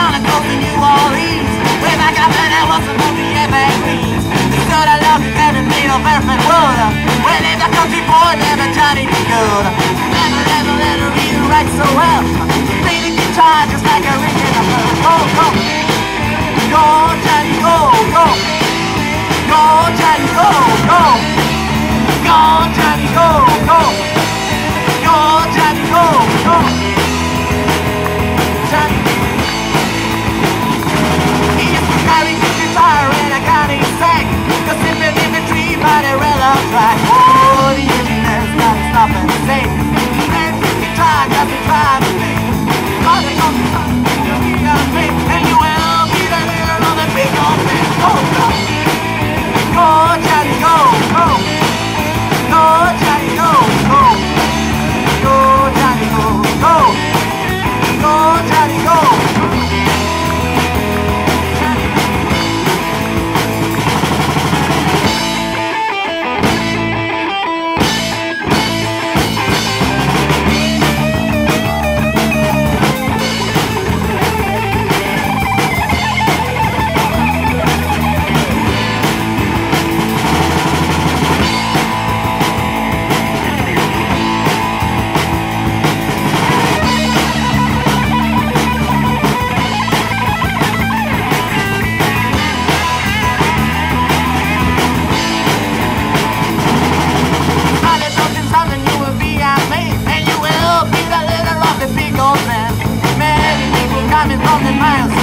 gonna go to New Orleans, where my governor was supposed to be Evergreens. He stood alone and made of earth and wood, where lived a country boy named Johnny B. Good. Never let her read and write so well, played the guitar just like a ring in a bell. Go, go, go, Johnny, go, go, go, Johnny, go, go, go, Johnny, go, go, go, Johnny, go, go, Johnny. He used to carry his guitar in a county sack, cause sipping in the tree by the railroad track. Oh, the engineer's got to stop and say, he plays his guitar cause he's trying to make it. Cause it's on the sun, and you will be the leader of the big old thing. Go, go, go, Johnny, go, go, go, Johnny, go, go, go, Johnny, go, go, go, Johnny, go. Coming from the miles